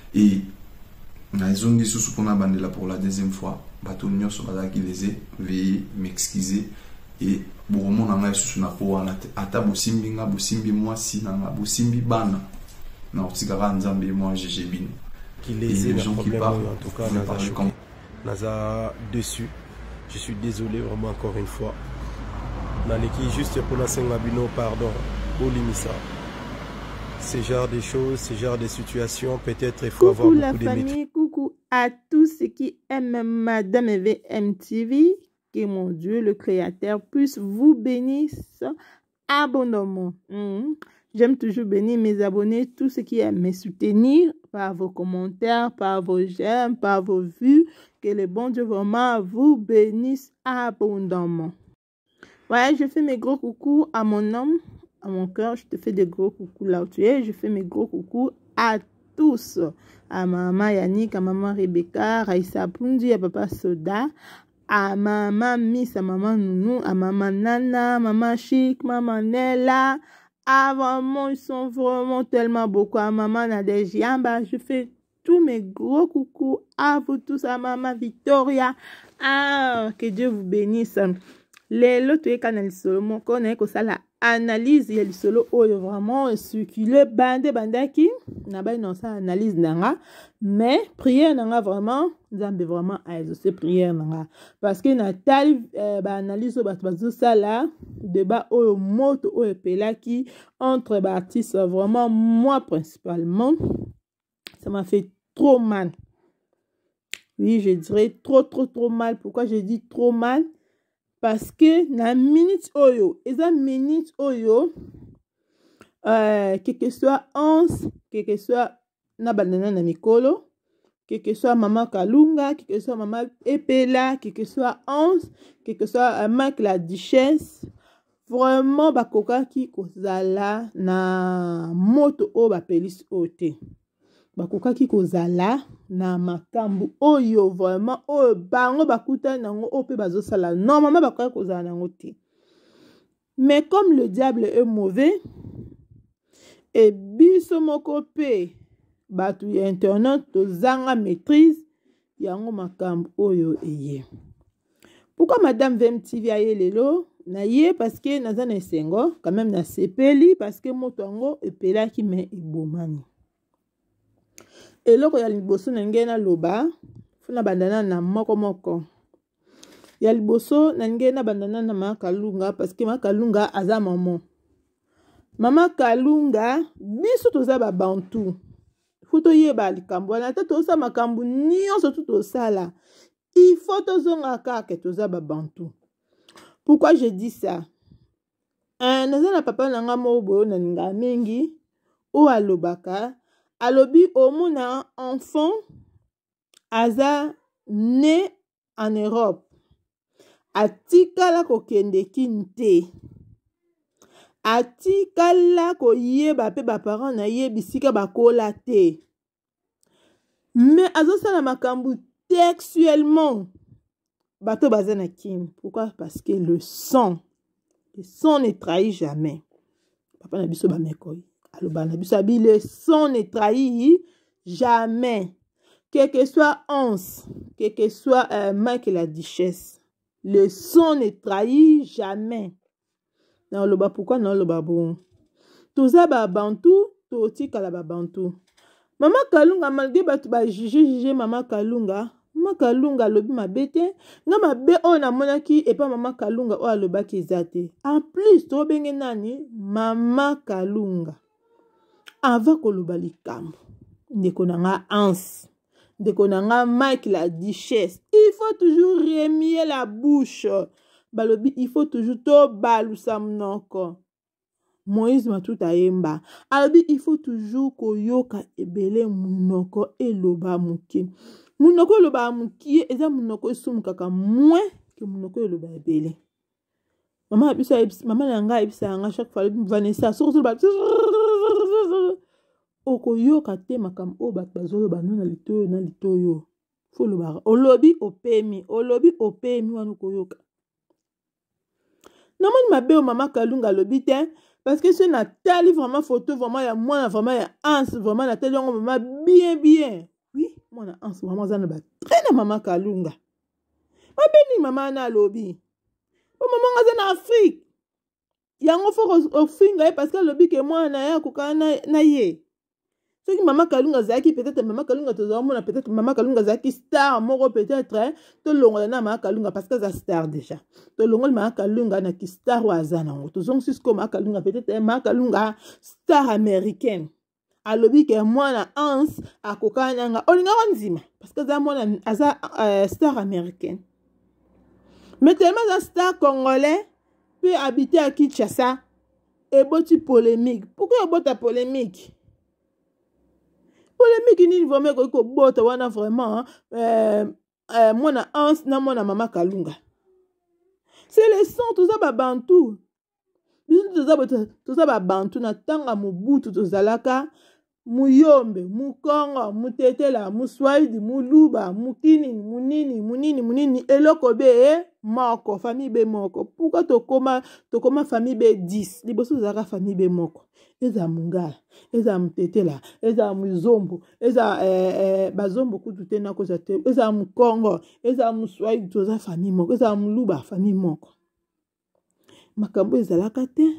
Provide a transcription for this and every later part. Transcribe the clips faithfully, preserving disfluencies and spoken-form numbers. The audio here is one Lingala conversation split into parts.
Et naison dit sous qu'on a bandé là pour la deuxième fois bateau nyo so bala qui les veuillez m'excuser et bon mon anga sous na po wana ata bosimbi nga bosimbi moi si na nga bosimbi bana na otikara nzambe moi jejebino qui les gens qui parlent en tout cas naza choqué naza dessus. Je suis désolé vraiment encore une fois. Naleki juste pour la Sengabino, pardon, Olimissa. Ce genre de choses, ce genre de situations, peut-être il faut coucou avoir beaucoup de la famille, coucou à tous ceux qui aiment Madame V M T V. Que mon Dieu, le Créateur, puisse vous bénir abondamment. Mmh. J'aime toujours bénir mes abonnés, tous ceux qui aiment me soutenir par vos commentaires, par vos j'aime, par vos vues. Que le bon Dieu vraiment vous bénisse abondamment. Ouais, je fais mes gros coucous à mon homme, à mon cœur. Je te fais des gros coucous là où tu es. Je fais mes gros coucous à tous. À maman Yannick, à maman Rebecca, Raïssa Pundi, à papa Soda, à maman Miss, à maman Nounou, à maman Nana, maman Chic, maman Nella. Ah, vraiment, ils sont vraiment tellement beaucoup. À maman Nadejia, je fais tous mes gros coucous à vous tous, à maman Victoria. Ah, que Dieu vous bénisse. Les lots canal solo, mon connaît que ça la analyse, il y a le solo où vraiment circulé, bande, bande qui n'a pas non ça analyse nanga, mais prière nanga vraiment, nous avons vraiment à exaucer prière nanga, parce que Nathalie euh, bah analyse au bas ça là, débat au moto au epela qui entre baptistes vraiment moi principalement, ça m'a fait trop mal. Oui, je dirais trop, trop, trop mal. Pourquoi je dis trop mal? Parce que na minute oyo, et ça minute oyo, euh, que que soit onze, que que soit na banana na mikolo, que que soit maman Kalunga, que que soit maman Epela, que que soit onze, que que soit euh, Marc la Duchesse, vraiment bakoka ki kozala na moto o ba pelis ote. Bakokaki kozala na makambu oyo vraiment oyo bango bakuta nango ope bazosala normalement bakokaki kozala nango te. Mais comme le diable est mauvais et biso moko pe batu ya internet tozanga maîtrise yango makambu oyo eye. Pourquoi Madame V M T V aye lelo na ye parce que naza na esengo quand même na sepeli parce que moto yango epelaki me ebomani. Et là, il y a le bosso n'engena loba, funa bandana na moko moko. Il y a le bosso n'engena bandana na ma Kalunga parce que ma Kalunga aza maman. Mama Kalunga biso toza ba bantu. Futo yeba likambo na tato sa makambu nyonso tout sala. Il faut tozonga kaka toza ba bantu. Pourquoi je dis ça? Un naza na papa nanga mo boyo na ninga mingi o alobaka. Alobi omona enfant aza né en Europe. Atikala kokende kinte. Atikala koyeba pe ba parents na ye bisika bakola te. Mais azosala makambu textuellement. Bato bazana kim. Pourquoi? Parce que le sang, le sang ne trahit jamais. Papa na biso ba mekoy. Le sang ne trahit jamais. Quel que soit onze, quel que soit euh, Mike la Duchesse, le sang ne trahit jamais. Non, le bas pourquoi non le bas bon. Tout ça ba bantu, tout aussi kala ba bantu. Maman Kalunga malgré batu ba juger juger Maman Kalunga, Maman Kalunga lobi ma bête, nga ma be on a monaki et pas Maman Kalunga o aloba kizate. En plus to benge nani Maman Kalunga. Avant koloba likambo ndeko nanga Hans ndeko nanga Mike la Duchesse, il faut toujours remuer la bouche balobi, il faut toujours to balusa mnoko. Moïse matuta yemba alobi, il faut toujours koyoka ebele munoko eloba muke. Munoko eloba muke eza munoko esumu kaka moins que munoko eloba ebele. Maman abisa maman nanga ebisa nga chaque fois Vanessa surtout ba okoyoka te makam o bat bazolo banana litoyo na litoyo fo loba olobi opemi olobi opemi wana koyoka namoni mabe o Maman Kalunga lobi te parce que c'est Nathalie vraiment photo vraiment ya moi vraiment ya Hans vraiment Nathalie vraiment bien bien oui moi na Hans vraiment ça ne ba très maman Kalunga ma beni maman na lobby o maman ngaza na Afrique yango fo ofinga parce que lobby que moi na ya kokana na ye ce qui maman Kalunga zaki peut-être maman Kalunga tozamona peut-être maman Kalunga zaki star moko peut-être hein to longola na maman Kalunga parce que za star déjà to longola maman Kalunga na ki star wazana ngo tozong sisko maman Kalunga peut-être maman Kalunga star américaine a lobby que moi na Hans akokana nga olinga nzima parce que za mona aza star américaine mais tellement za star congolais peut habiter à Kinshasa et boti polémique pourquoi bota polémique polémique ni vraiment ko bota wana vraiment euh euh moi na Hans na moi na maman Kalunga c'est les sons tout ça ba bantu biso tout ça tout ça ba bantu na tanga mubutu to zalaka muyombe mukongo mutetela muswaidi muluba mukini munini munini munini eloko be moko famille be moko pourquoi to koma to koma famille be dix liboso zaka famille be moko eza mungala eza mutetela eza muzombo eza eh, eh, bazombo kutu tena koza te eza mukongo eza muswaidi to za famille moko eza muluba famille moko makambo ezalaka te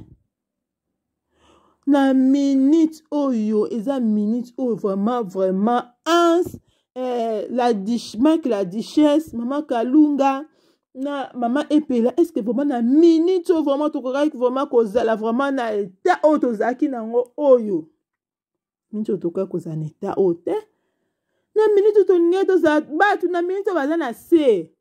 na minute oyo eza minute oyo vraiment vraiment Hans eh, la dich Mike la duchesse maman Kalunga na maman Epela est-ce que vraiment na minute oyo vraiment tokokai vraiment kozala vraiment na état oyo tozalaki nango oyo minute oyo tokokai kozala na état oyo te na minute toningai tozala bato na minute oyo baza na se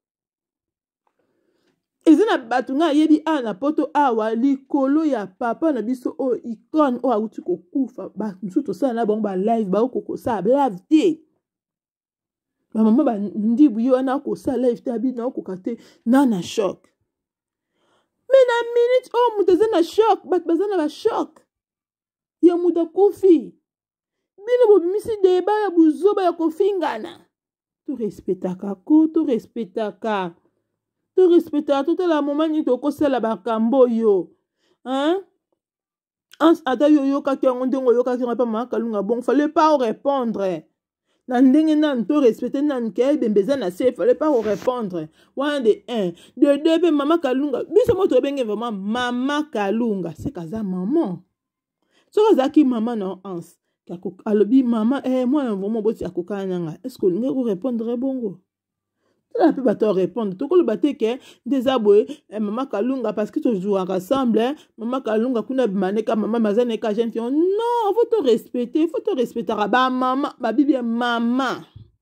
ezina bato nga yebi ana poto awa likolo ya papa na biso o icon o auti kokufa ba nsuto sala na bango ba live ba ko kosa live te ba mama ba ndibu yo na ko sa live te abi na ko kate na na shock mais na minute o muteze na shock bat bazana ba shock ya muda kofi bino bo bimisi deba ya buzoba ya kofingana to respectaka ko to respectaka to respecter tout la moment ni to ko sala ba kambo yo hein Hans ata yo yo ka ke ngondengo yo ka ke pa maman Kalunga bon fallait pas répondre na ndenge nan to respecter nan ke bembeza na se fallait pas répondre one de un de deux pe maman Kalunga biso moto benge vraiment maman Kalunga c'est kaza maman so kazaki maman non Hans kako alobi maman eh moi vraiment boti akokana nga est-ce que linga ko répondre bongo la peut pas répondre tout le baté que des aboué maman Kalunga parce que tu joues ensemble maman Kalunga kuna maneka maman mazane ka jeune fille non faut te respecter faut te respecter ba maman ba bibi maman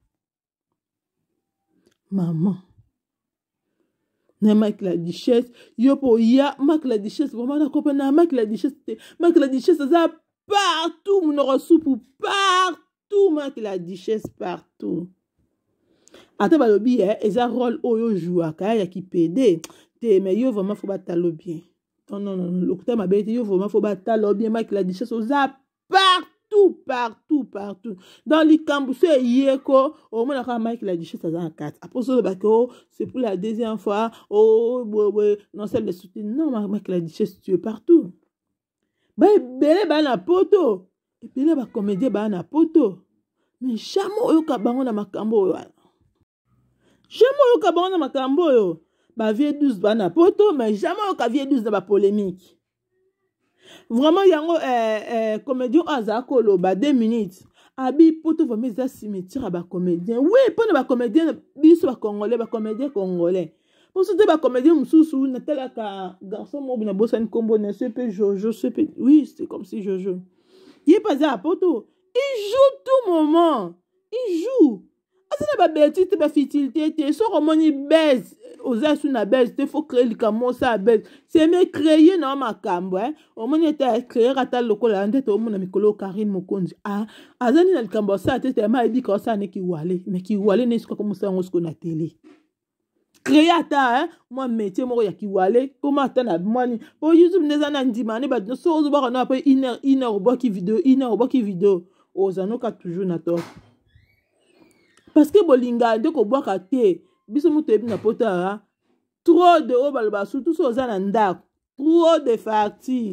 maman na Mike la duchesse yo po ya Mike la duchesse vraiment na comprendre Mike la duchesse Mike la duchesse ça partout mon ressource partout Mike la duchesse partout ata balobi eh eza rôle oyo jouaka ya ki pede te mais yo vraiment faut batalo bien non non non lokuta mabete yo vraiment faut batalo bien Mike la duchesse oza partout partout partout dans les campus yeko au moins la Mike la duchesse za quatre après ça bako c'est pour la deuxième fois oh ouais non celle de soutien non Mike la duchesse tu es partout ba bele ba na poto et puis là ba comédie ba na poto mais jamais oyo ka bango na makambo oyo jamais oyo ka bango na makambo oyo ba vie douze ba na poto mais jamais oyo ka vie douze na ba polémique vraiment yango eh eh comédien azako lo ba deux minutes abi poto vraiment za cimetière ba comédien oui pour ba comédien biso ba congolais ba comédien congolais pour ce ba comédien mususu na tela ka garçon mo na bosane kombo na ce peu Jojo ce peu oui c'est comme si Jojo il est pas à poto il joue tout moment il joue asana ba bêtise ba futilité te so romoni baise aux asu na baise te faut créer likamo ça baise c'est mais créer na makambo hein au moins était créer ata lokola ndete au mona mikolo Karine Mokonzi ah azani na likambo ça te te ma ebi ko ça ne ki wale mais ki wale ne siko comme ça on se na télé créer ata hein moi métier moko ya ki wale comment ata na mwani po YouTube neza na ndimane ba so ozo ba na après une heure une heure ba ki vidéo une heure ba ki vidéo ozanoka toujours na to parce que bolinga de ko boka te biso muto ebi na pota trop de obaloba surtout so za na ndako trop de facture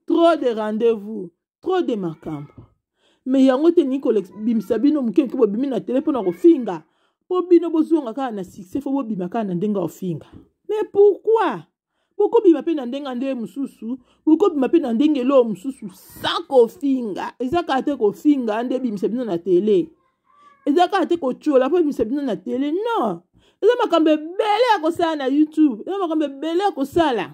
trop de rendez-vous, trop de makambo. Mais yango te ni kolek bimisa bino muke ke bo bimi na téléphone ko finga. Po bino bozonga ka na succès fo bo bima ka na ndenga ofinga. Mais pourquoi? Pourquoi bima pe na ndenga nde mususu? Pourquoi bima pe na ndenge lo mususu sans ko finga? Ezaka te ko finga nde bimisa bino na télé. Ezaka te ko chola po bimisa bino na télé. Non. Eza makambe bele ko sala na YouTube. Eza makambe bele ko sala.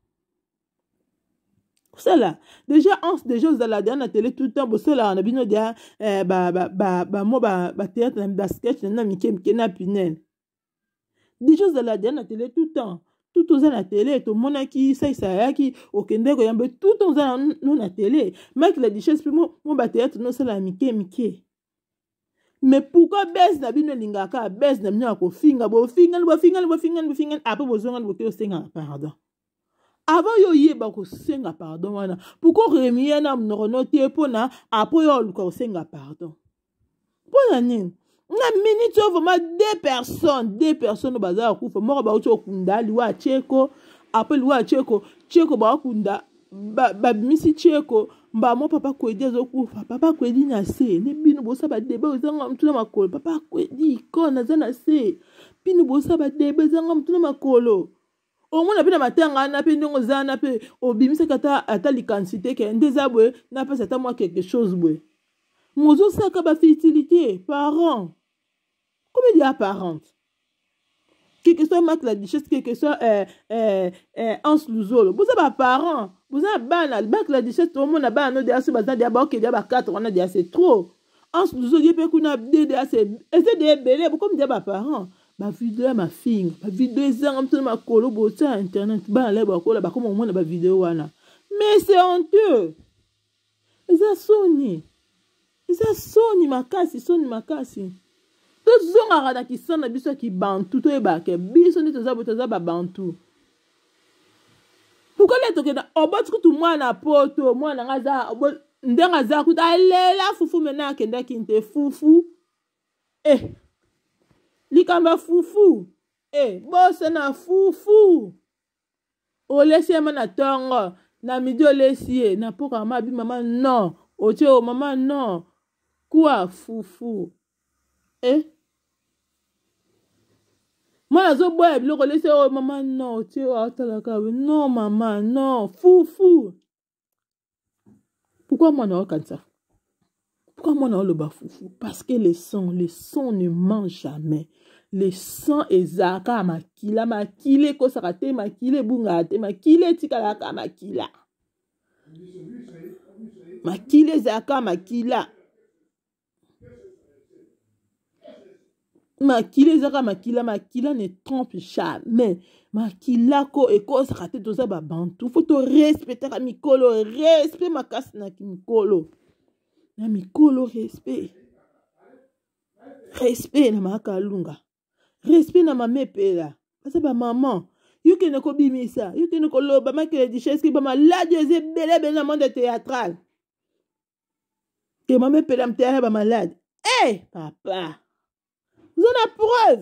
C'est là. Déjà, on déjà vous allez la télé tout le temps. C'est là, on a bien dit, bah, bah, bah, bah, moi, bah, bah, théâtre, bah, sketch, on a mis qui, qui n'a pinel. Déjà, vous allez la télé tout le temps. Tout le temps à la télé, tout le monde qui, ça, ça, qui, au Kende, il y a tout le temps à la télé. Mais la richesse, moi, moi, bah, théâtre, non, c'est la Mickey, Mickey. Mais pourquoi baisse na bino lingaka, baisse na bino ko finga, bo finga, bo finga, bo finga, bo finga, après, bo zonga, bo teo senga, pardon. Avant yo yeba ko senga pardon wana pourquoi remia na mnonote pona après yo ko senga pardon pona nini na minute vraiment deux personnes deux personnes baza ku fa mo ba ucho kunda liwa cheko après liwa cheko cheko ba kunda ba, ba misi cheko mba mo papa kwedi zo ku fa papa kwedi na se ne bino bosa ba deba uzanga mtuna makolo papa kwedi ko na zana se bino bosa ba deba uzanga mtuna makolo. Au moins, on a matanga na pe ndongo za na pe obimisa kata ata liquidité ke ndeza bwe na pe sata moi quelque chose bwe. Mozo saka ba fertilité parents. Comment dire parents? Quelque soit mak la duchesse quelque soit euh euh euh Hans Luzolo. Vous avez parents, vous avez bana bak la duchesse tout le monde a bana de asu bazana dia ba ok dia ba quatre on a dia c'est trop. Hans Luzolo dia pe kuna de dia c'est essayer de belé comme dia ba parents. Ma vidéo ma fille ma vidéo ezanga mtona makolo bota internet ba la ba kola ba comme on ba vidéo wana mais c'est honteux eza soni eza soni makasi soni makasi to zonga rada ki sana biso ki bantu to e ba ke biso ni toza botoza ba bantu pourquoi les toke na obot ku tu mwana poto mwana ngaza ndenga za ku alela fufu mena kenda kinte fufu eh Likamba fufu. Eh, bosse na fufu. O laissez ma na tongo. Na midi o laissez. Na poka ma bi maman non. O tche o maman non. Quoi fufu? Eh? Moi zo boy bilo ko laissez o maman non. O tche o atalaka. Non maman non. Fufu. Pourquoi moi non comme ça? Pourquoi moi non le bas foufou? Parce que les sons, les sons ne mangent jamais. Les sons ezaka makila makile ko sakate makile bungate makile tikalaka makila. Makile zaka makila. Makile zaka makila makila ne trompe jamais. Makila ko e ko sakate toza ba bantu. Faut te respecter ka mikolo, respect makasi na mikolo. Na mikolo respect. Respect na makalunga. Respect na mamepela. Parce que maman, you can ko bimisa, you can ko loba ma que di choses qui ba malade ze bele bele na monde théâtral. Que mamepela mtera ba malade. Eh, papa. Vous en avez preuve.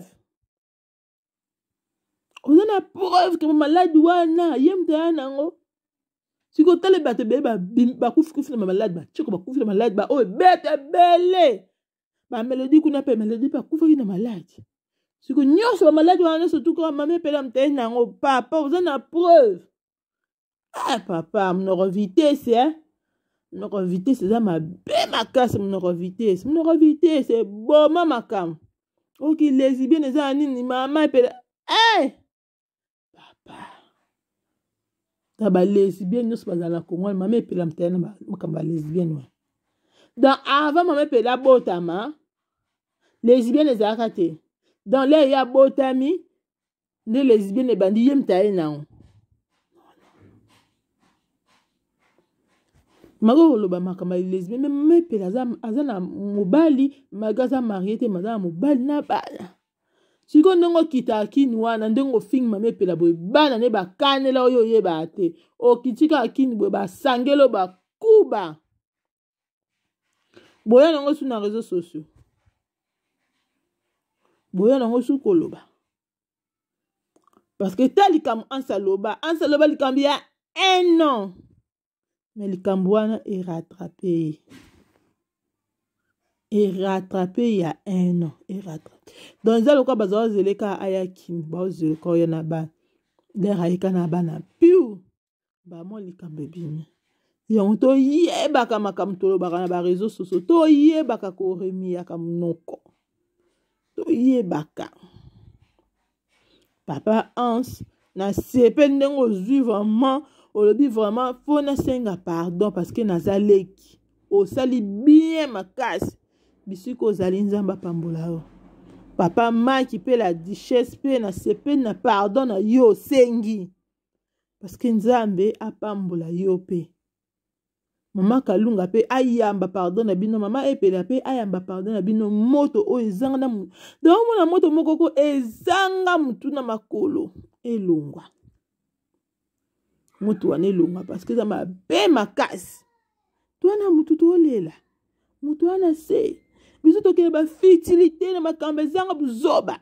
Vous en avez preuve que ma malade wana yem tana ngo. Si ko tele ba te be ba ba kufu kufu na malade ba, chiko ba kufu na malade ba oh bete bele. Ba melody kuna pe melody pa kufu na malade. Si que nous sommes malades, on a surtout quand maman peut l'amener dans papa, vous en avez preuve. Ah papa, mon vitesse, hein? Mon vitesse, c'est ça ma belle ma casse, mon vitesse, mon vitesse, c'est bon ma cam. Ok, lesbienne, les amis, maman peut. Eh, papa. T'as ba lesbienne, nous sommes dans la Congo, maman peut l'amener dans ma lesbienne. Dans avant maman peut la botama, lesbienne les arrêter. Dans les il y a botami, les lesbiennes les bandits yem taï non. Mago loba makamba lesbienne même me pelaza azana mobali magaza marié te mazana mobali na bana. Siko ndongo kita kini wana ndongo fing mame pela boy bana ne ba kanela oyo yeba te. O kitika kini boy ba sangelo ba kuba. Boya nango sur na réseaux sociaux. Boya nango su koloba. Parce que tel comme un saloba, un saloba li kambia un an. mais likambo wana est rattrapé. Et rattrapé il y a un an. Et rattrapé. Dans le cas, bazawa zeleka ayakim, bazawa zeleka oyana ba, l'air ayika na ba na piu, ba mo likambo bimi. Yon to ye baka makam tolo baka na ba réseaux sociaux, to ye baka ko remi ya kam noko, to ye baka. Papa Hans na sepe ndengo zui vraiment, o lobi vraiment faut na senga pardon parce que nazaleki, o sali bien makasi. Bisiko zali nzamba pambola o. Papa Maki pe la duchesse pe na sepe na pardon na yo sengi. Parce que nzambe apambola yo pe. Mama Kalunga pe ayamba pardon na bino, mama epela pe ayamba pardon na bino moto o ezanga na mu. Donc mona moto moko ezanga mutu na makolo elongwa. Moto wana elongwa parce que zamba be makasi. Twana mutu to lela. Mutu wana se biso tokele ba fertilité na makambe zanga buzoba.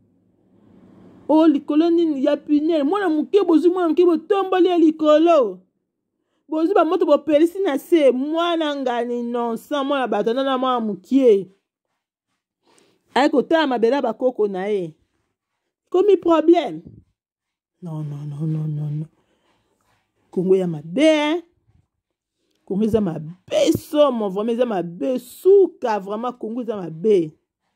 O likolo nini ya pinel mwana muke bozu mwana muke botomboli ya likolo. Bozu ba moto bo pelisi na se mwana ngani non sans mwana batana na mwana mukie. Ay kota mabela ba koko na e. Komi problème. Non non non non non non. Kongo ya mabe. Kongo za mabe somo, vraiment za mabe suka, vraiment Kongo za mabe.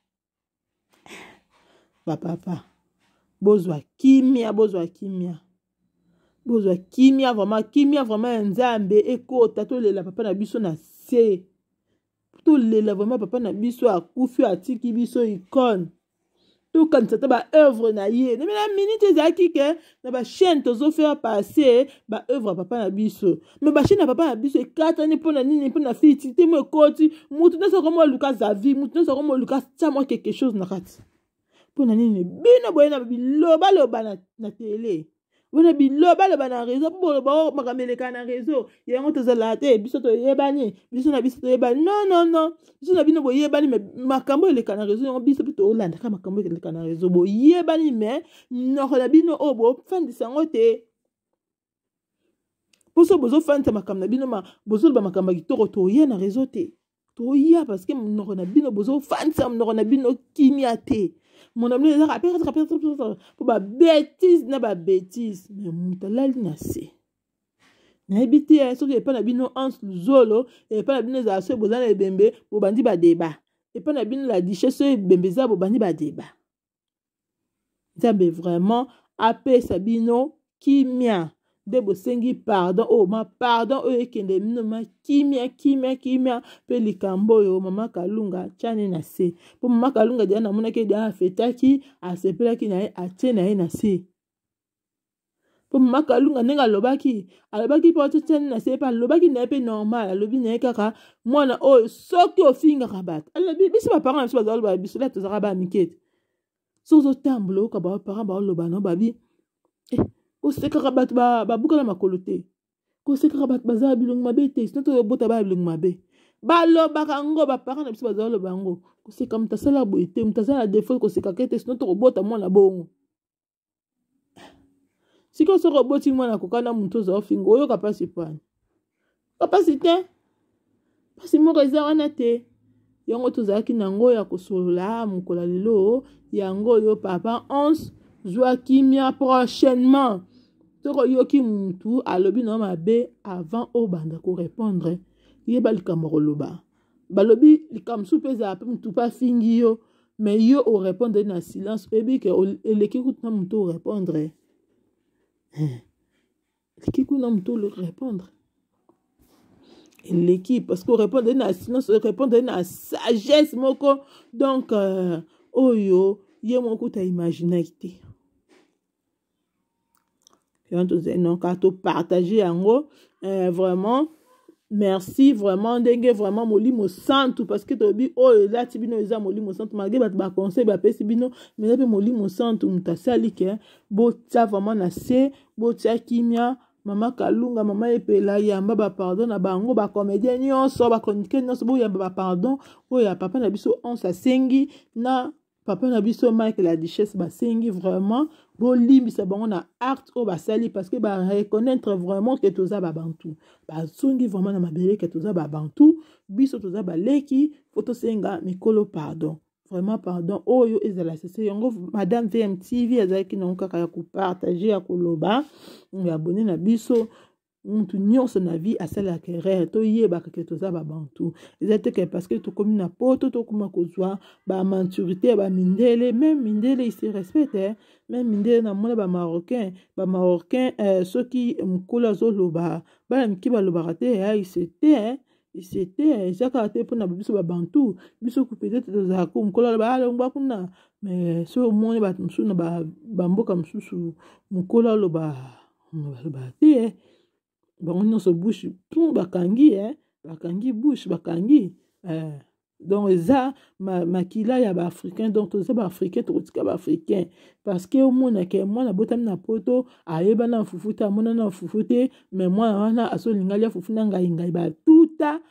Ba papa. Bozwa kimia, bozwa kimia. Bozwa kimia, vraiment kimia, vraiment nzambe ekota to lela papa na biso na se. To lela vraiment papa na biso akufi atiki biso icône. Tout quand ça ba œuvre na yé. Mais la minute zaki ke na ba chaîne tozo faire passer ba œuvre papa na biso. Mais ba chaîne na papa na biso e quatre ani pona nini pona fiti te mo koti mutu na so comme Lucas Zavi mutu na so comme Lucas ça moi quelque chose na kati. Pona nini bino boye na biloba loba na na télé. Bona biloba loba na réseau pour ba makamele kana réseau. Yango to zala te biso to yebani, biso na biso to yebani. Non non non. Biso na bino boye yebani mais makambo le kana réseau yango biso to olanda ka makambo le kana réseau bo yebani mais no la bino obo fan de sango te. Poso bozo fan ta makambo na bino ma bozo ba makambo kitoko to ye na réseau te. To ya parce que no na bino bozo fan sa no na bino kimia te. Mon ami les a rappelé rappelé pour ba bêtise na ba bêtise mais mutalali na se na ebiti so que pas na bino ans zolo et pas na bino za so bozana ebembe bo bandi ba débat et pas na bino la duchesse so ebembe za bo bandi ba débat. Nzambe vraiment apé sabino kimia de bosengi pardon oh ma pardon o ekende mino ma kimia kimia kimia pe likambo yo mama Kalunga chane na se po mama Kalunga dia na mona ke dia fetaki a sepela ki na a tena na se po mama Kalunga nenga lobaki alobaki po tena na se pa lobaki na pe normal lobi na kaka mwana o soki ofinga kabat alobi biso ba parents biso bazalo ba biso la tozaka ba mikete so zo tamblo ka ba parents ba loba no babi eh ko seka kabat ba babuka na makolote ko seka kabat baza bilong mabe te sino to bota ba bilong mabe ba lo ba kango ba parents na biso baza lo bango ko seka mtasala boite mtasala défaut ko seka kete sino to bota mwana bongo siko so roboti mwana ko kana muntu zo fingo yo kapasi pana kapasite pasi mo reza wana te yango to zaki nango ya kosola mukola lelo yango yo papa onze zwa kimia prochainement. Toko yoki muntu alobi na mabe avant o banda ko répondre. Yeba likambo loba. Balobi likam soupeza pe muntu pa fingi yo mais yo o répondre na silence ebi ke eleki kutna muntu o répondre. Eleki kuna muntu le répondre. Eleki parce que répondre na silence répondre na sagesse moko donc euh, oyo ye moko ta imaginer te. Donc, à tout partager en gros, euh, vraiment, merci, vraiment, dengue, vraiment, moli mo santu, parce que tu dis, oh, là, tu bino, ils ont moli mo santu, malgré bat ba conseil, ba pesi bino, mais là, moli mo santu, muta sali ke, bo tia vraiment na se, bo tia kimia, mama Kalunga, mama epela, yamba ba pardon, na bango, ba comédien, nyonso, ba chroniqueur, nyonso, bo yamba ba pardon, oh, ya papa na biso, on sa sengi, na papa na biso Mike la Duchesse basengi vraiment bolimbisa bango na acte o basali parce que ba reconnaître vraiment que toza ba bantu basungi vraiment na mabele que toza ba bantu biso toza baleki photo senga mikolo pardon vraiment pardon oyo ezala sese yango madame V M T V azaki na kaka ya ko partager ya koloba ya abonné na biso muntu nyonso na vie asala kerere to yebaka ke toza ba bantu ezate que parce que to komi na poto to kuma kozwa ba maturité ba mindele même mindele il se respecte même mindele na mona ba marocain ba marocain euh, ceux qui mkola zoloba ba mkiba loba raté ha il c'était il c'était ezaka te pona biso ba bantu biso ku peut-être toza ko mkola ba longba kuna mais so mone ba msuna ba bamboka msusu mkola loba ba te bango nyonso bouche tout bakangi eh bakangi bouche bakangi eh donc eza ma makila ya ba africain donc toza ba africain to tika ba africain parce que au mona ke mwana botami na poto ayeba na fufuta mona na fufute mais moi wana asolinga lia fufuna ngai ngai ba tuta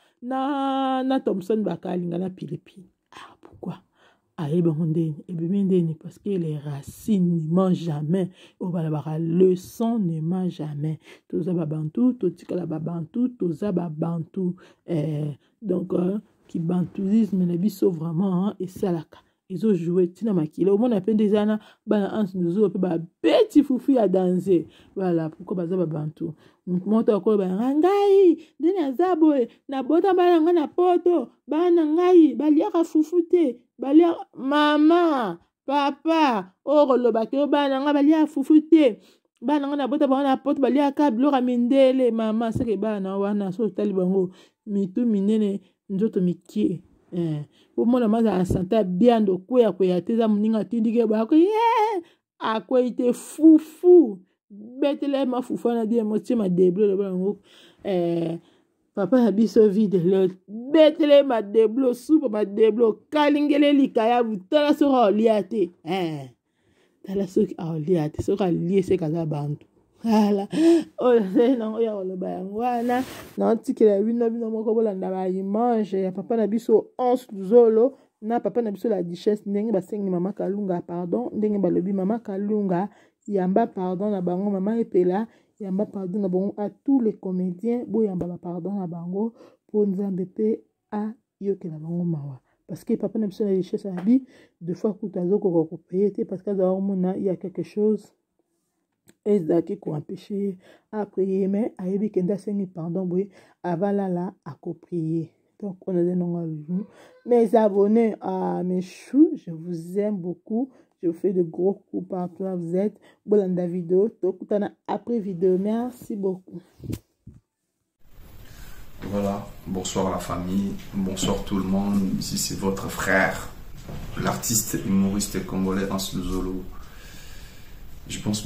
na na Thompson bakalinga na pilipili ah pourquoi ayeba ndeni ebimi ndeni parce que les racines ne mangent jamais au balabara le sang ne mange jamais toza ba bantu totika la ba bantu toza ba bantu eh donc euh, qui bantouisme na biso vraiment hein, et salaka ils ont joué tina makila au monde appelle des ana bana ans nous au ba petit fufu à danser voilà pourquoi baza ba bantu moto ko ba ngai dina zabo na bota bana ngana poto bana ngai baliaka fufute balia mama papa oro lobake bana nga balia fufute bana nga na bota bana poto balia ka bilora mindele mama seke bana wana so tali bango mitu minene nzoto mikie eh pour moi maza asanta bien do koya koya teza muninga tindike ba ko yeah akwa ite fufu betele ma fufu na die mo tima deblo le bango eh papa na biso vide le betele ma deblo soupe ma deblo kalingele likaya butala sora liate eh tala soki a liate sora lié se kaza bantu voilà oh c'est non ya le ba wana na tikela bino bino moko bolanda ba image ya papa na biso onze zolo na papa na biso la Duchesse ndenge basengi mama Kalunga pardon ndenge balobi mama Kalunga yamba pardon na bango mama epela yamba pardon na bango à tous les comédiens bo yamba pardon na bango pour nzambe pe a yokela bango mawa parce que papa na biso la Duchesse abi deux fois kutazo ko ko payer parce que dans mona il y a quelque chose ezaki ko empêcher à prier mais ayebi kenda sengi pardon boy avala la à prier donc on a des noms mes abonnés à mes choux je vous aime beaucoup je vous fais de gros coups partout là vous êtes bolanda vidéo tokutana après vidéo merci beaucoup. Voilà, bonsoir la famille, bonsoir tout le monde, ici c'est votre frère l'artiste humoriste congolais Hans Luzolo. Je pense que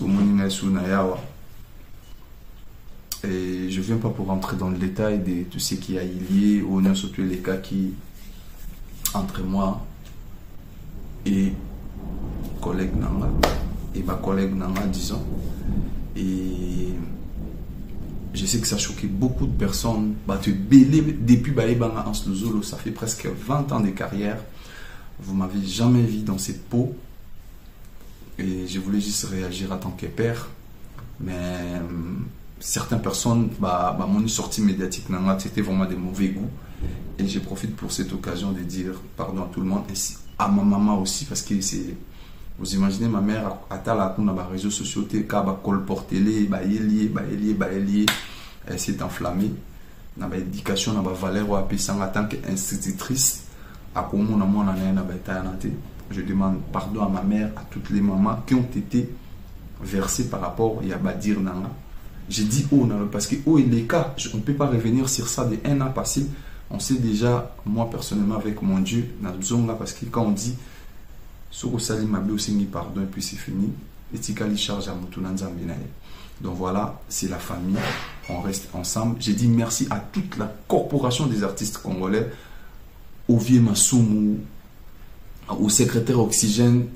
et je viens pas pour rentrer dans le détail de tout ce qui a lié ou non surtout les cas qui entre moi et collègue Nanga et ma collègue Nanga disons et je sais que ça a choqué beaucoup de personnes bah tu belé depuis Baïbanga Hans Luzolo ça fait presque vingt ans de carrière vous m'avez jamais vu dans cette peau. Et je voulais juste réagir en tant que père. Mais euh, certaines personnes, bah, bah, mon sortie médiatique, c'était vraiment de mauvais goût. Et je profite pour cette occasion de dire pardon à tout le monde. Et à ma maman aussi, parce que c'est... Vous imaginez ma mère, à ta dans les réseaux sociaux, elle a colporté, elle s'est enflammée. Dans l'éducation, dans la valeur, en tant qu'institutrice, à comment on a je demande pardon à ma mère, à toutes les mamans qui ont été versées par rapport à Yabadir Nanga. J'ai dit oh, parce que oh, il est cas, on ne peut pas revenir sur ça de un an passé. On sait déjà, moi personnellement, avec mon Dieu, parce que quand on dit Soko Salim Mabi aussi pardon, et puis c'est fini, et Tikali charge à Moutounanzambinaye. Donc voilà, c'est la famille, on reste ensemble. J'ai dit merci à toute la corporation des artistes congolais, au vieux Massoumou, au secrétaire Oxygène,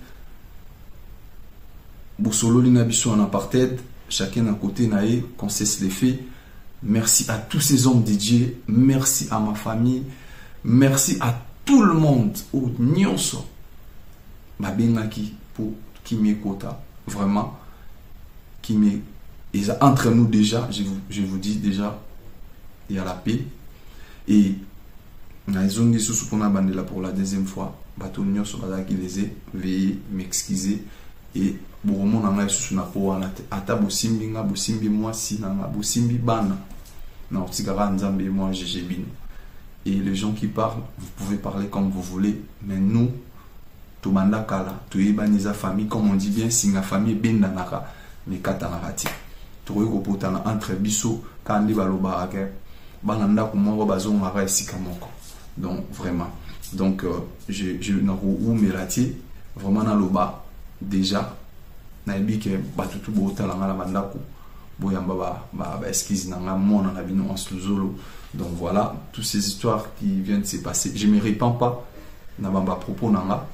Boussolo Linabiso en apartheid, chacun d'un côté naïe, qu'on cesse les faits. Merci à tous ces hommes dédiés, merci à ma famille, merci à tout le monde, au Nyonso, babengaki pour qui m'écouta vraiment qui me et entre nous déjà je vous, je vous dis déjà il y a la paix et naizongi sous pour na bandela pour la deuxième fois bato nyonso bazaki leze veuillez m'excuser et bomo na ngai sous na po wana ata bosimbi nga bosimbi moi si na bosimbi bana na otikara nzambe moi G G Bino. Et les gens qui parlent, vous pouvez parler comme vous voulez, mais nous, tout banda kala, tout ebaniza famille, comme on dit bien, si la famille benda naka, mais kata narati. Tout repotana entre biso, kandi baloba ake, bananda kumongo bazon mara esikamoko. Donc vraiment, donc euh, je je na ou melati, vraiment na loba déjà, na ebi ke batutu bota la ngala bandako, boyamba ba ba excuse na ngamo na bino en sluzolo. Donc voilà, toutes ces histoires qui viennent de se passer. Je ne me répands pas dans ma propos nanga.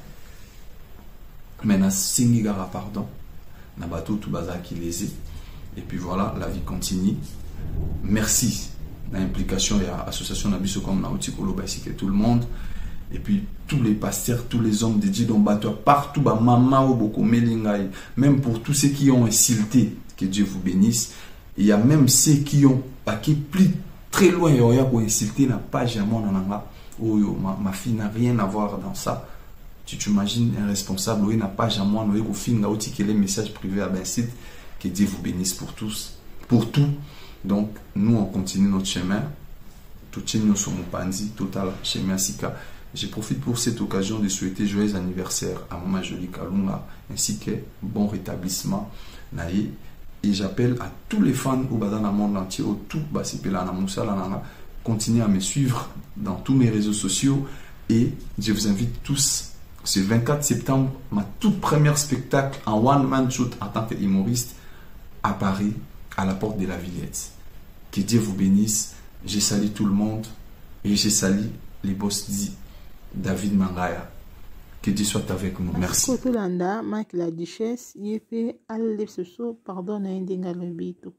Mais na singigara pardon. Na bateau tout bazar qui les est. Et puis voilà, la vie continue. Merci. L'implication et l'association Nabiso comme Naotikolo Basike tout le monde. Et puis tous les pasteurs, tous les hommes dédiés dans bateau partout, bah maman ou beaucoup melingai. Même pour tous ceux qui ont insulté, que Dieu vous bénisse. Il y a même ceux qui ont bah, qui plient très loin, il y a pour insulter la page à mon ananga. Oh, ma, ma fille n'a rien à voir dans ça. Tu t'imagines un responsable, il n'a pas à moi, il y a les messages privés à ben site. Que Dieu vous bénisse pour tous, pour tout. Donc, nous, on continue notre chemin. Tout nous sommes pandi, total chemin sika. Je profite pour cette occasion de souhaiter joyeux anniversaire à Maman Jolie Kalunga, ainsi que bon rétablissement. Naïe. Et j'appelle à tous les fans au dans le monde entier, au tout, continuez à me suivre dans tous mes réseaux sociaux. Et je vous invite tous, ce vingt-quatre septembre, ma toute première spectacle en one-man shoot en tant qu'humoriste à Paris, à la porte de la Villette. Que Dieu vous bénisse. Je salue tout le monde et je salue les boss dit David Mangaya. Que Dieu soit avec nous. Merci. La duchesse, il fait aller ce soir, pardonne un dingue le bito.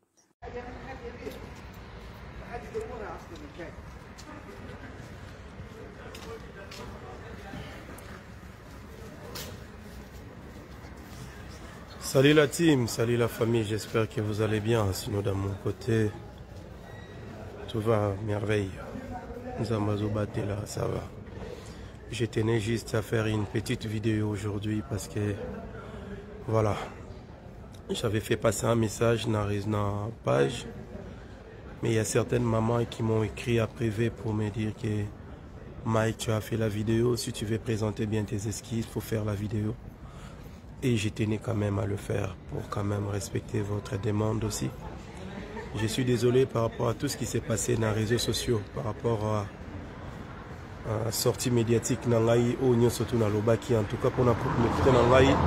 Salut la team, salut la famille, j'espère que vous allez bien. Sinon, de mon côté, tout va merveille. Nous avons battu là, ça va. Je tenais juste à faire une petite vidéo aujourd'hui parce que voilà, j'avais fait passer un message dans la page, mais il y a certaines mamans qui m'ont écrit à privé pour me dire que Mike, tu as fait la vidéo, si tu veux présenter bien tes esquisses, il faut faire la vidéo. Et je tenais quand même à le faire pour quand même respecter votre demande aussi. Je suis désolé par rapport à tout ce qui s'est passé dans les réseaux sociaux, par rapport à Uh, sortie médiatique nangai onyo surtout na lobaki en tout cas pour na écouter nangai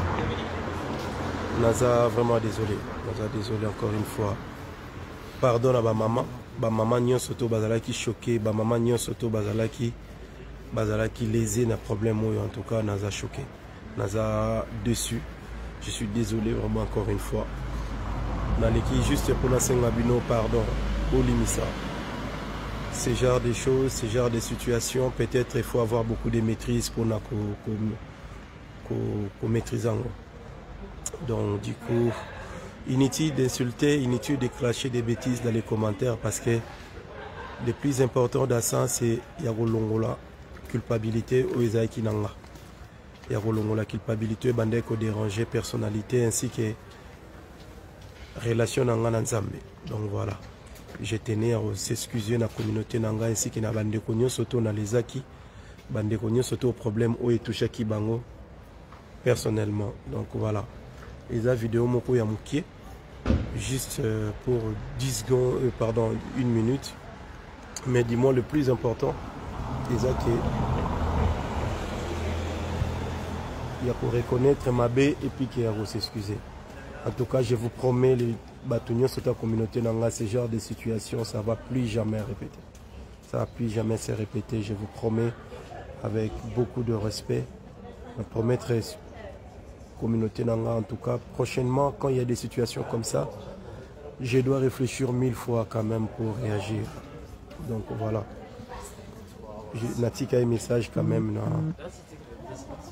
naza vraiment désolé naza désolé encore une fois pardon à ba maman ba maman nyo surtout bazalaki choqué ba maman nyo surtout bazalaki bazalaki lésé na problème en tout cas naza choqué naza déçu. Je suis désolé vraiment encore une fois naleki juste pour na senga bino pardon olimisa. Ce genre de choses, ce genre de situations, peut-être il faut avoir beaucoup de maîtrise pour maîtriser. Donc du coup, inutile d'insulter, inutile de clasher des bêtises dans les commentaires parce que le plus important dans ça, c'est la culpabilité au Isaïki Nanga. La culpabilité, bande ko déranger personnalité ainsi que relation Nanga Nanzambe. Donc voilà. Je tenais à s'excuser dans la communauté Nanga ainsi que na bande konyo soto na les acquis bande konyo soto au problème où est touché qui bango personnellement. Donc voilà. Et la vidéo moko ya mukie juste pour dix secondes euh, pardon une minute. Mais dis-moi le plus important c'est que il y a pour reconnaître ma baie et puis qu'il y a pour s'excuser. En tout cas, je vous promets, les bâtonniers sur ta communauté, dans ce genre de situation, ça ne va plus jamais répéter. Ça ne va plus jamais se répéter, je vous promets, avec beaucoup de respect. Je promettre communauté Nanga, en tout cas, prochainement, quand il y a des situations comme ça, je dois réfléchir mille fois quand même pour réagir. Donc voilà. Natika un message quand même. Non.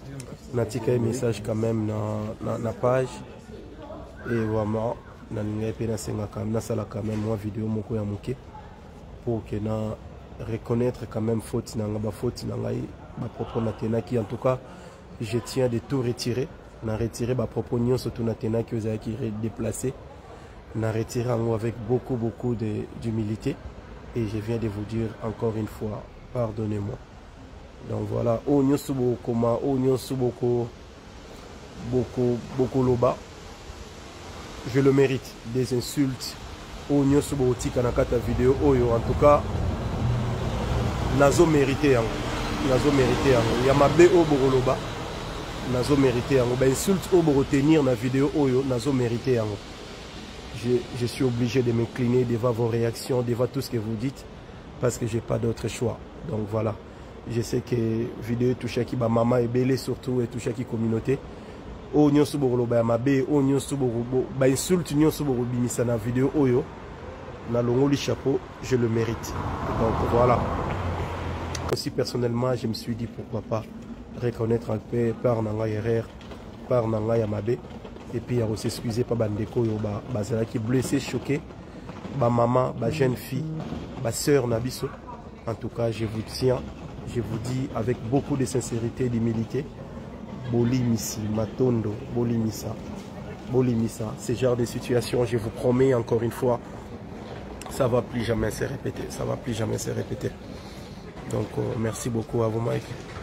natika un message quand même na na, na page et vraiment na ninga pe na senga quand même na sala quand même moi vidéo moko ya moké pour que na reconnaître quand même faute na nga ba faute na ngai ba propos na tena qui en tout cas je tiens de tout retirer na retirer ba propos nyonso tout na tena qui vous qui déplacé na retirer en avec beaucoup beaucoup de d'humilité et je viens de vous dire encore une fois pardonnez-moi. Donc voilà, oh nyonso bokoma, oh nyonso boko beaucoup beaucoup loba. Je le mérite des insultes. Oh nyonso botika na kata vidéo oyo en tout cas nazo mérité yango. Nazo mérité yango. Ya mabe o bokoloba. Nazo mérité yango. Ba insulte o retenir na vidéo oyo nazo mérité yango. Je, je suis obligé de m'incliner devant vos réactions, devant tout ce que vous dites parce que j'ai pas d'autre choix. Donc voilà. Je sais que vidéo touche qui ba maman et belé surtout et touche qui communauté. Oh nyonso bokolo ba mabe, oh nyonso bokolo ba insulte nyonso bokolo bimisa na vidéo oyo. Na longoli chapeau, je le mérite. Donc voilà. Aussi personnellement, je me suis dit pourquoi pas reconnaître un peu par nanga erreur, par nanga yamabe et puis à s'excuser par bandeko yo ba bazala qui blessé, choqué, ba maman, ba jeune fille, ba sœur nabiso. En tout cas, je vous tiens, je vous dis avec beaucoup de sincérité et d'humilité, Bolimisi, Matondo, Bolimisa, Bolimisa, ce genre de situation, je vous promets encore une fois, ça ne va plus jamais se répéter, ça ne va plus jamais se répéter. Donc, euh, merci beaucoup à vous, Mike.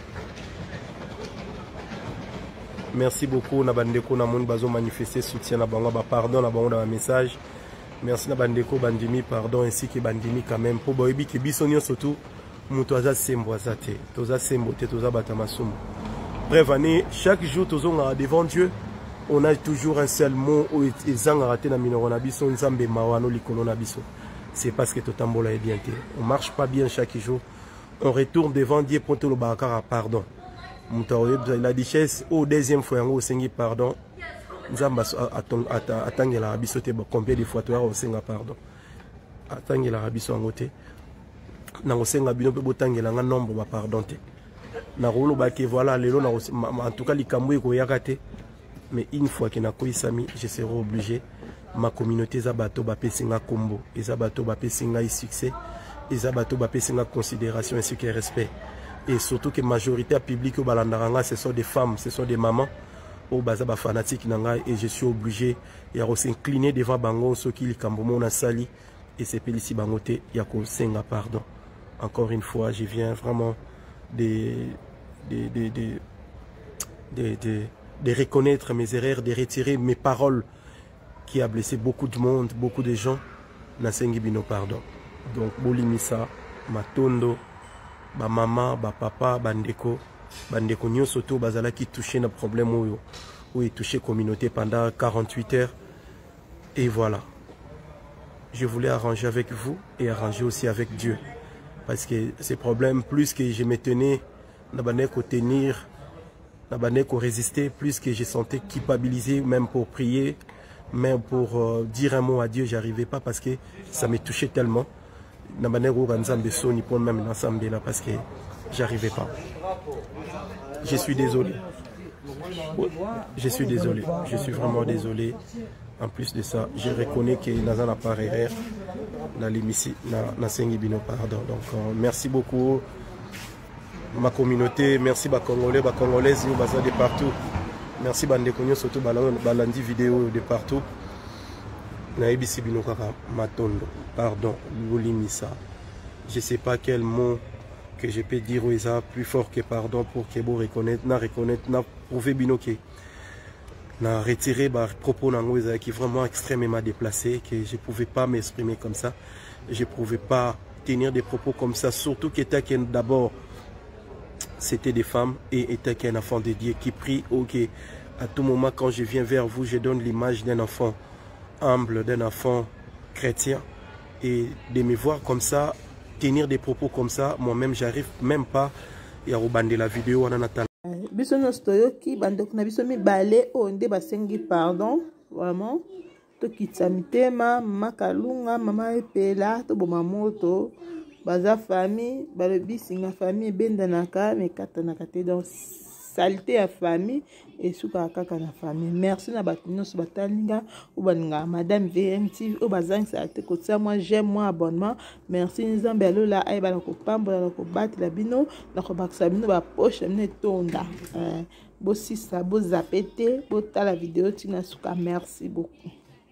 Merci beaucoup, Nabandeko, Namon Bazo manifester soutien à Bango, pardon, à Bango dans un message. Merci Nabandeko, Bandimi, pardon, ainsi que Bandimi quand même. Pour Boibi, qui bisonio surtout. Mutoza semboazate, toza sembote, toza batamasum. Bref, chaque jour, toza devant Dieu, on a toujours un seul mot où ils ont raté na minoronabiso, nzambe mawano likolonabiso. C'est parce que totambola est bien. On marche pas bien chaque jour. On retourne devant Dieu pour tout le bakara pardon. La richesse au deuxième fois on sengi pardon. Nzamba atangela abiso te combien de fois toi on senga pardon. Atangela abiso ngote. Na osenga bino pe botangela nga nombre ba pardon te na rolo ba ke voilà lelo na en tout cas likambo ko yakate mais une fois que na koisami je serai obligé ma communauté za bato ba pesinga kombo eza bato ba pesinga succès eza bato ba pesinga considération ainsi que respect et surtout que majorité publique au balandaranga ce sont des femmes ce sont des mamans au baza ba fanatique nanga et je suis obligé ya s'incliner devant bango ce qui likambo mona sali et c'est pelisi bangote ya ko senga pardon. Encore une fois, je viens vraiment de, de, de, de, de, de, de reconnaître mes erreurs, de retirer mes paroles qui a blessé beaucoup de monde, beaucoup de gens. Nasengi bino pardon. Donc, Bolimisa, Matondo, ba maman, ba papa, bandeko, bandeko nyo soto bazala qui touché nos problèmes où, où il touché communauté pendant quarante-huit heures. Et voilà. Je voulais arranger avec vous et arranger aussi avec Dieu. Parce que ces problèmes, plus que je me tenais, n'abandonnais qu'au tenir, n'abandonnais qu'au résister, plus que je sentais culpabilisé, même pour prier, même pour euh, dire un mot à Dieu, j'arrivais pas parce que ça me touchait tellement. N'abandonnais qu'au Ranzambe Soni pour même l'ensemble là parce que j'arrivais pas. Je suis désolé. Je suis désolé. Je suis vraiment désolé. En plus de ça, je reconnais que Nazan n'a pas erreur dans l'émission, dans Sengi Bino, pardon. Donc, euh, merci beaucoup, ma communauté. Merci, ma Congolais, ma Congolaises, de partout. Merci, Bandekonyo, surtout, Balandi vidéo de partout. Naibisi Bino Kaka, Matondo, pardon, Loulimisa. Je ne sais pas quel mot que je peux dire aux gens plus fort que pardon pour que vous reconnaître, na reconnaître, na prouver Bino que. Na retiré bah, propos qui est vraiment extrêmement déplacé, que je ne pouvais pas m'exprimer comme ça, je ne pouvais pas tenir des propos comme ça, surtout qu'état d'abord c'était des femmes et était qu'un enfant de Dieu qui prie, ok, à tout moment quand je viens vers vous, je donne l'image d'un enfant humble, d'un enfant chrétien, et de me voir comme ça, tenir des propos comme ça, moi-même j'arrive même pas à rebander la vidéo en attendant. Biso no stoyoki bandok na biso mi balé onde basengi pardon vraiment to kitsamitema makalunga mama epela to boma moto baza famille balobi singa famille bendanaka me katanaka te donc saleté ya famille et suka kaka na famille. Merci na bato nyonso batalinga ou baninga Madame V M T V ou bazang sa te kotia moi j'aime moi abonnement. Merci nzambe alola ay bala ko pambola na ko batela bino na ko bakisa bino ba poche mne tonda. Euh, bo sisa bo zapete bo tala vidéo tina suka. Merci beaucoup.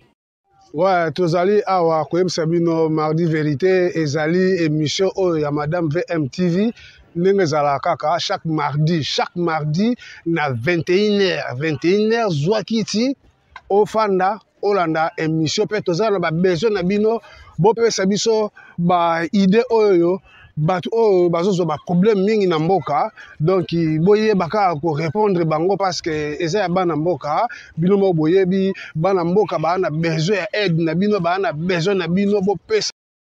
Ouais, tozali awa koyebisa bino mardi vérité ezali émission oyo ya Madame V M T V ndenge ezala kaka chaque mardi chaque mardi na vingt et une heures vingt et une heures zwaki ti ofanda olanda émission pe tozala na ba besoin na bino bo pesa biso ba idée oyo bato oyo bazozo ba problème mingi na mboka donc boye baka ko répondre bango parce que eza ya bana mboka bino mo boyebi bana mboka ba na besoin ya aide na bino ba na besoin na bino bo pesa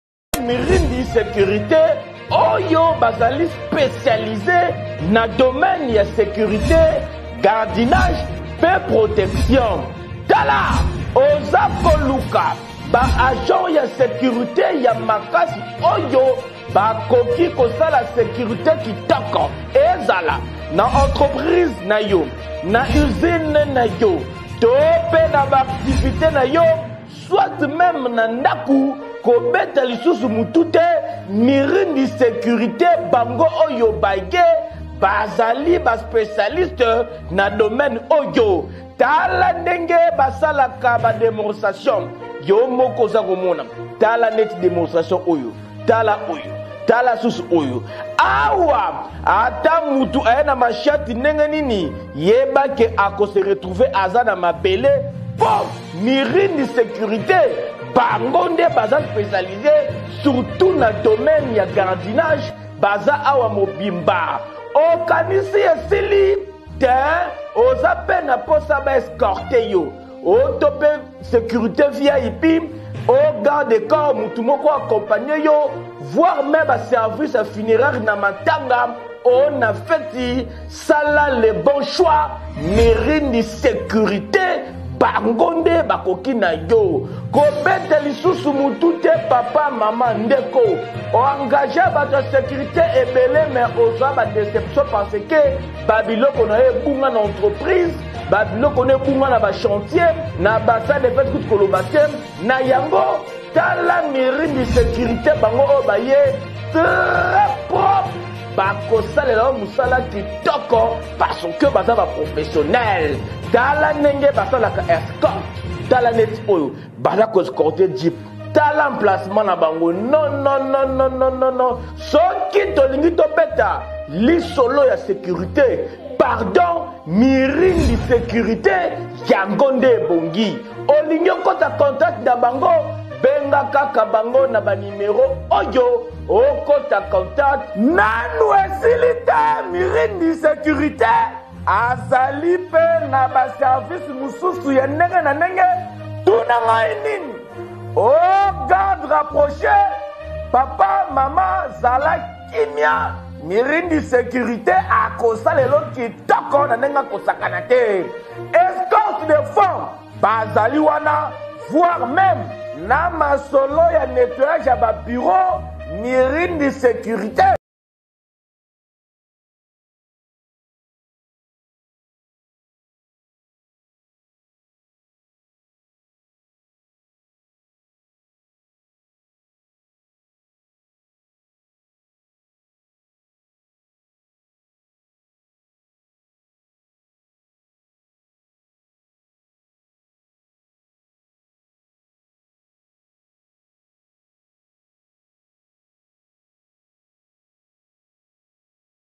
Mirindi sécurité oyo bazali spécialisé na domaine ya sécurité gardinage pe protection tala oza koluka ba agent ya sécurité ya makasi oyo bakoki kosala sécurité kitoko ezala na entreprise na yo na usine na yo to pe na baaktivité na yo soit même na ndaku kobeta lisusu mutu te Mirindi sécurité bango oyo baye bazali baspécialiste na domaine oyo tala ndenge basalaka bademonstration yo moko oza komona tala neti démonstration oyo tala oyo tala susu oyo awa ata mutu aye na mashati ndenge nini yeba ke akose retrouver aza na mabele po Mirindi sécurité bango nde baza spécialisé surtout na domaine ya gardinage baza awa mobimba okanisi esili te oza pe na posa ba escorte yo otope sécurité V I P au garde corps mutu moko accompagner yo voire même à service funéraire na matanga on a fait sala le bon choix Mirindi sécurité bangonde bakoki na yo kobeta lisusu mutu te papa mama ndeko o engagé bato ya sécurité ebele mais oza ba déception parce que babiloko na ye bunga na entreprise babiloko na bunga na ba chantier na basa de fait kuti koloba te na yango tala Mirindi sécurité bango oyo baye très propre bakosalela musala kitoko parce que baza ba professionnel tala ndenge basalaka escorte tala neti oyo baza koescorte jeep tala emplacement na bango non non non non non non non soki tolingi tobeta lisolo ya sécurité pardon Mirindi sécurité yango nde ebongi olingi okota contact na bango benga kaka bango na banimero oyo okota contact nanu esili te Mirindi sécurité azali pe na baservice mususu ya ndenge na ndenge tuna ngai nini o garde rapproché papa mama zala kimia Mirindi sécurité akosalelo kitoko na ndenge akosakana te escorte de fond bazali wana voire même na masolo ya nettoyage ya babureau Mirindi sécurité